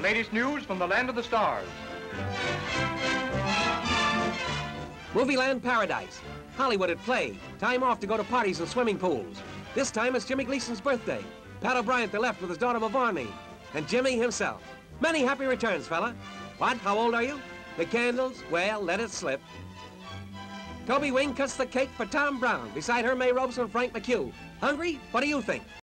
latest news from the land of the stars. Movieland Paradise. Hollywood at play. Time off to go to parties and swimming pools. This time it's Jimmy Gleason's birthday. Pat O'Brien left with his daughter Mavourneen. And Jimmy himself. Many happy returns, fella. What? How old are you? The candles? Well, let it slip. Toby Wing cuts the cake for Tom Brown. Beside her, May Robeson and Frank McHugh. Hungry? What do you think?